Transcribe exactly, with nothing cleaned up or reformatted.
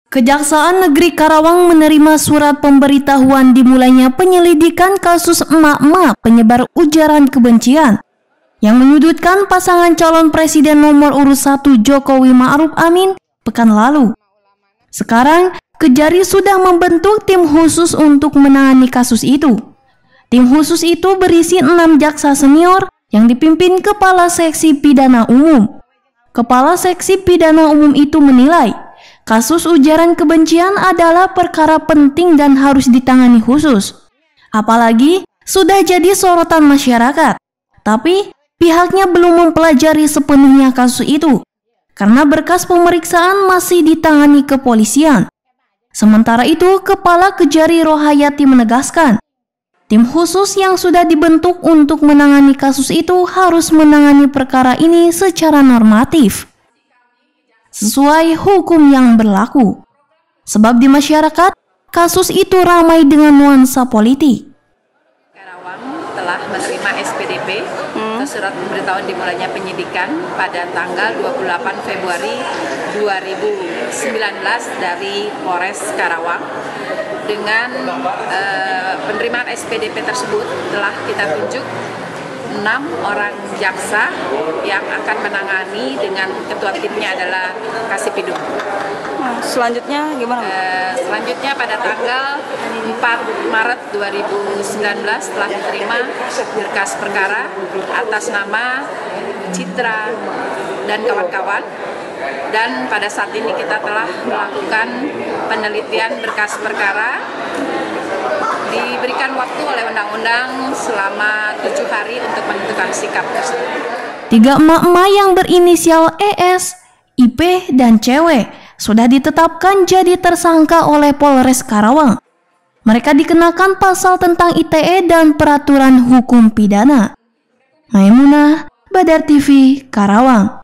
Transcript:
Kejaksaan Negeri Karawang menerima surat pemberitahuan dimulainya penyelidikan kasus emak-emak penyebar ujaran kebencian yang menyudutkan pasangan calon presiden nomor urut satu Jokowi Ma'ruf Amin pekan lalu. Sekarang, Kejari sudah membentuk tim khusus untuk menangani kasus itu. Tim khusus itu berisi enam jaksa senior yang dipimpin Kepala Seksi Pidana Umum. Kepala Seksi Pidana Umum itu menilai kasus ujaran kebencian adalah perkara penting dan harus ditangani khusus. Apalagi sudah jadi sorotan masyarakat. Tapi pihaknya belum mempelajari sepenuhnya kasus itu karena berkas pemeriksaan masih ditangani kepolisian. Sementara itu, Kepala Kejari Rohayati menegaskan, tim khusus yang sudah dibentuk untuk menangani kasus itu harus menangani perkara ini secara normatif, sesuai hukum yang berlaku. Sebab di masyarakat, kasus itu ramai dengan nuansa politik. Karawang telah menerima S P D P, hmm. surat pemberitahuan dimulainya penyidikan pada tanggal dua puluh delapan Februari dua ribu sembilan belas dari Polres Karawang. Dengan uh, penerimaan S P D P tersebut telah kita tunjuk enam orang jaksa yang akan menangani dengan ketua timnya adalah Kasipidum. Selanjutnya gimana? Uh, selanjutnya pada tanggal empat Maret dua ribu sembilan belas telah diterima berkas perkara atas nama Citra dan kawan-kawan. Dan pada saat ini kita telah melakukan penelitian berkas perkara, diberikan waktu oleh undang-undang selama tujuh hari untuk menentukan sikap tersebut. Tiga emak-emak yang berinisial E S, I P, dan C W sudah ditetapkan jadi tersangka oleh Polres Karawang. Mereka dikenakan pasal tentang I T E dan peraturan hukum pidana. Maimunah, Badar T V, Karawang.